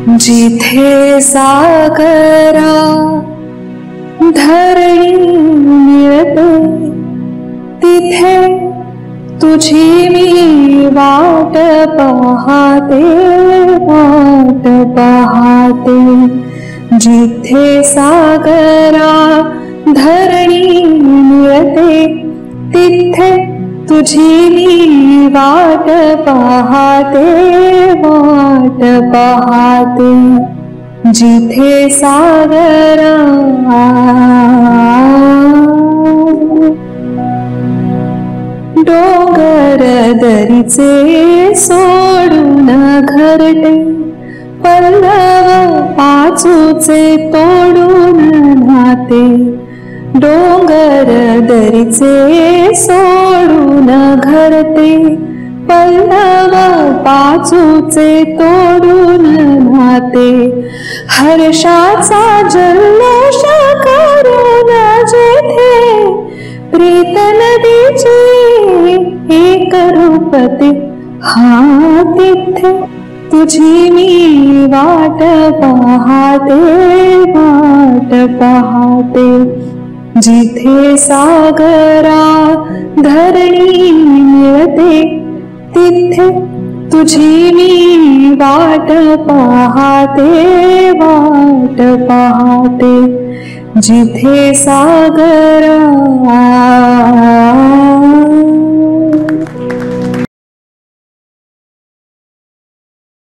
जिथे सागरा धरणी मिळते तिथे तुझी मी वाट पाहते, वाट पाहते. जिथे सागरा धरणी मिळते तिथे तुझी मी वाट पाहते, वाट पाहते. जिथे सागरा डोंगर दरीचे सोडून घरटे पल्लव पाचूचे तोडून नाते. डोंगर दरीचे सोडून घरटे पल्लव पाचूचे तोडून नाते. हर्षाचा जल्लोष करून जेथे प्रीत नदीची एक रूपते, हा तिथे तुझी मी वाट पाहते, वाट पाहते. जिथे सागरा धरणी मिळते तिथे तुझी मी वाट पाहते, वाट पाहते. जिथे सागरा